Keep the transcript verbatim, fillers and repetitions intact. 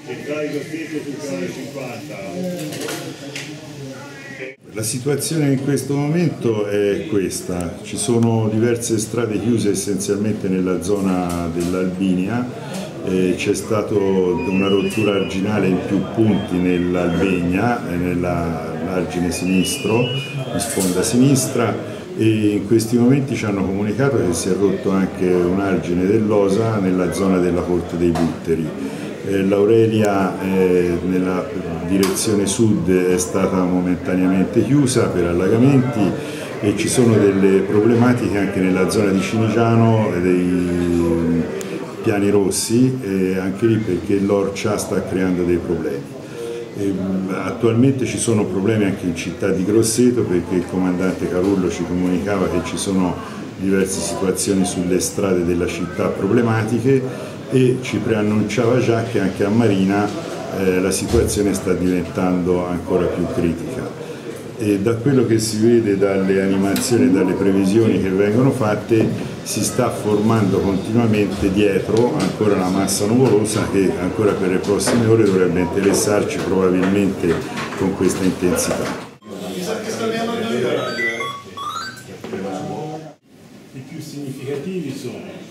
il carico stesso sul canale cinquanta. La situazione in questo momento è questa: ci sono diverse strade chiuse essenzialmente nella zona dell'Albinia, eh, c'è stata una rottura arginale in più punti nell'Albegna, nell'argine sinistro, in sponda sinistra, e in questi momenti ci hanno comunicato che si è rotto anche un argine dell'Osa nella zona della Corte dei Butteri. Eh, L'Aurelia eh, nella direzione sud è stata momentaneamente chiusa per allagamenti e ci sono delle problematiche anche nella zona di Cinigiano dei Piani Rossi, eh, anche lì perché l'Orcia sta creando dei problemi. E, attualmente ci sono problemi anche in città di Grosseto perché il comandante Carullo ci comunicava che ci sono diverse situazioni sulle strade della città problematiche e ci preannunciava già che anche a Marina eh, la situazione sta diventando ancora più critica. E da quello che si vede dalle animazioni e dalle previsioni che vengono fatte si sta formando continuamente dietro ancora una massa nuvolosa che ancora per le prossime ore dovrebbe interessarci probabilmente con questa intensità. I più significativi sono